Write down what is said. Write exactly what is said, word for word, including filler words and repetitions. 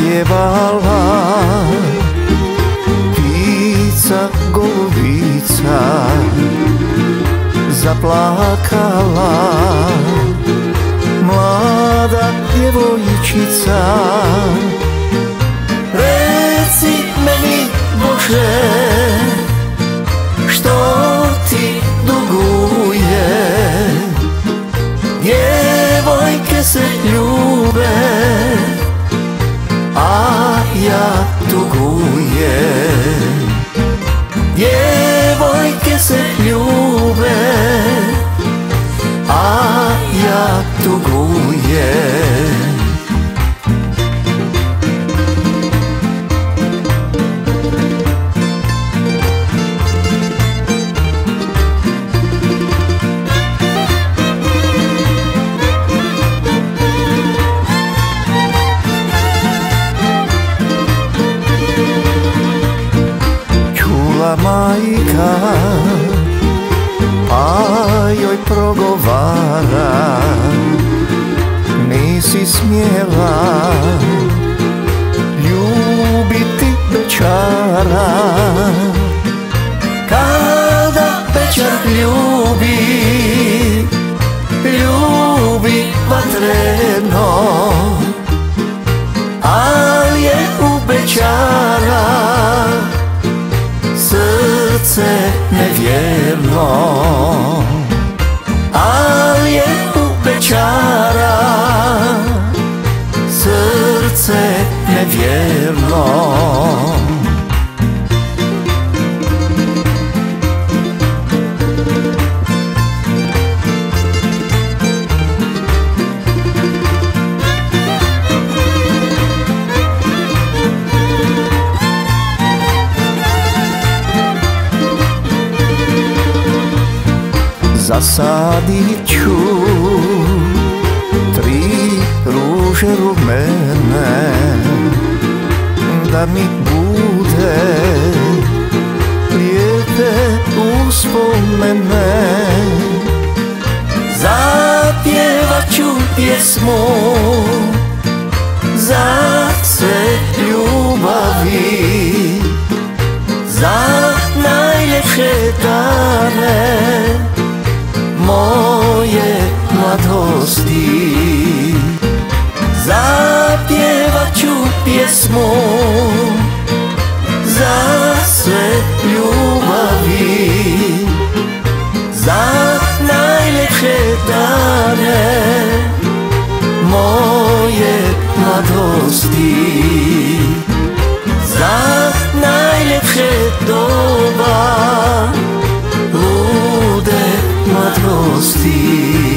zapjevala ptica golubica, zaplakala mlada djevojčica. Reci meni Bože, što ti duguje? Djevojke se ljube, a ja tugujem. Djevojke se ljube, a ja tugujem. Majka pa joj progovara, nisi smjela ljubiti bećara. Kada bećar ljubi, ljubi vatreno, al je u bećara srce nevjerno, al je u bećara srce nevjerno. Zasadit ću tri ruže rumene, da mi bude lijepe uspomene. Zapjevat ću pjesmu za sve ljubavi, za najljepše dane moje mladosti. Zapjevat ću pjesmu za sve ljubavi, za najljepše dane moje mladosti, za najljepše doba lude mladosti.